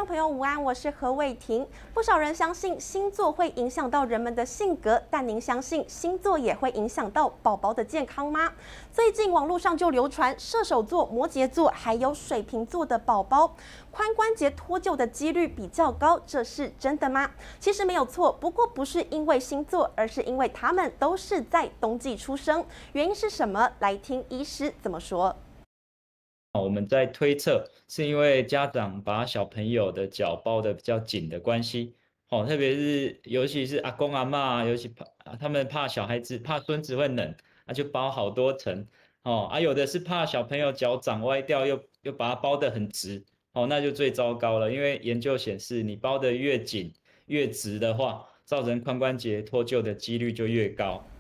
朋友午安，我是何伟霆。不少人相信星座会影响到人们的性格，但您相信星座也会影响到宝宝的健康吗？最近网络上就流传射手座、摩羯座还有水瓶座的宝宝髋关节脱臼的几率比较高，这是真的吗？其实没有错，不过不是因为星座，而是因为他们都是在冬季出生。原因是什么？来听医师怎么说。 我们在推测是因为家长把小朋友的脚包得比较紧的关系，特别是尤其是阿公阿嬷，尤其他们怕小孩子怕孙子会冷，那就包好多层，有的是怕小朋友脚长歪掉，又把它包得很直，那就最糟糕了，因为研究显示你包得越紧越直的话，造成髋关节脱臼的几率就越高。